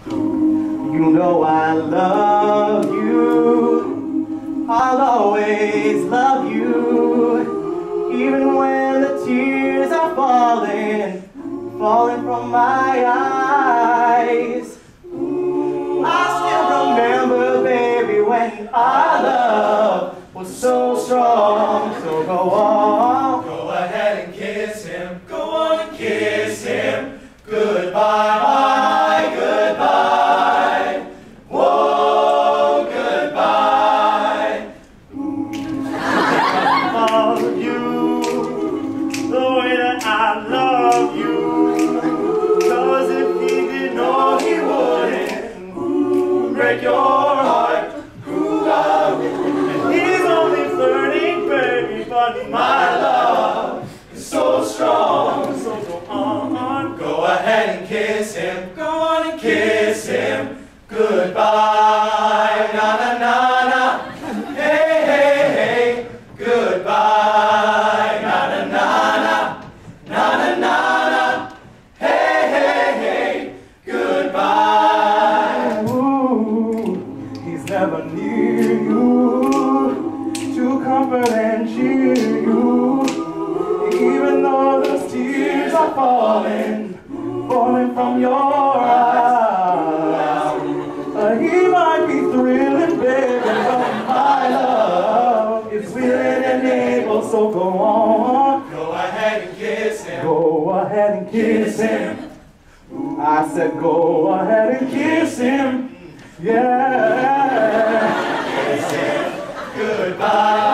You know I love you, I'll always love you, even when the tears are falling from my eyes. I still remember, baby, when our love was so strong. So go on, go ahead and kiss him. Go on and kiss him. Goodbye, goodbye. Whoa, goodbye. I love you the way that I love you. 'Cause if he didn't know, he wouldn't break your heart. He's only flirting, baby, but my love is so strong. So go on, go ahead and kiss him. Go on and kiss him. Goodbye, na na na na. Hey, hey, hey. Goodbye, na na na na. Na na na na. Hey, hey, hey. Goodbye. Ooh, he's never near you to comfort and cheer you, even though those tears are falling from your eyes. He might be thrilling, baby, but my love is willing and able. So go on, go ahead and kiss him. go ahead and kiss him. I said go ahead and kiss him. Yeah. Kiss him. Goodbye.